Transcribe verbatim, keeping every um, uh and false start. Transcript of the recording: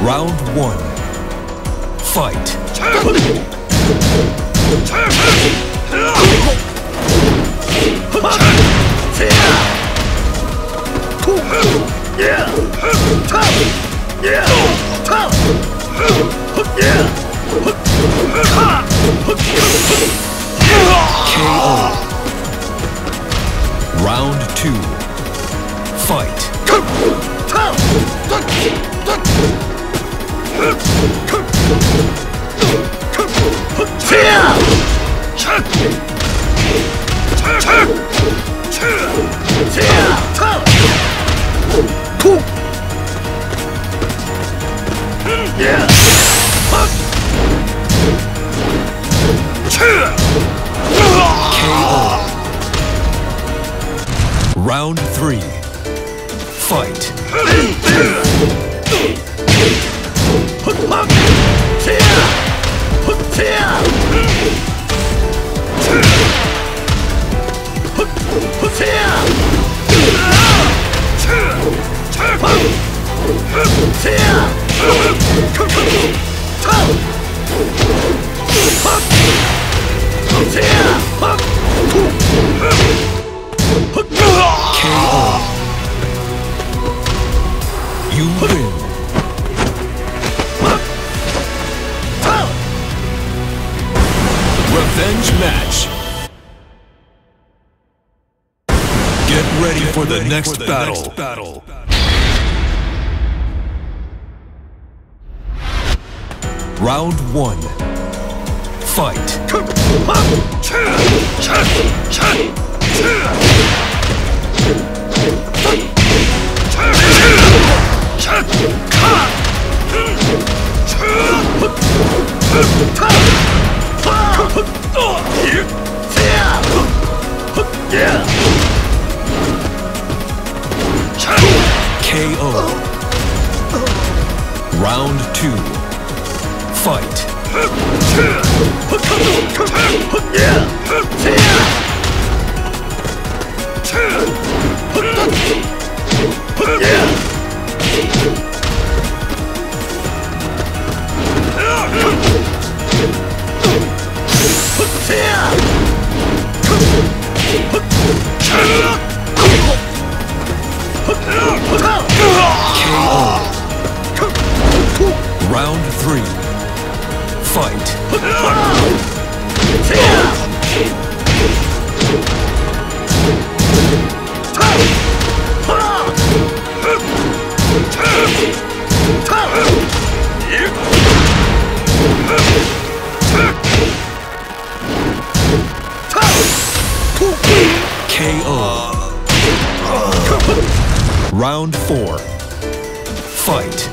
Round one. Fight. Yeah. Yeah. K O. Round two. Fight. Yeah. K O. Round three. Fight. K O. You win. Revenge match. Get ready Get for the, ready next, for the battle. next battle. Round one. Fight. K O. Round two. Fight. K O. Round three. Fight. K O. Round four. Fight.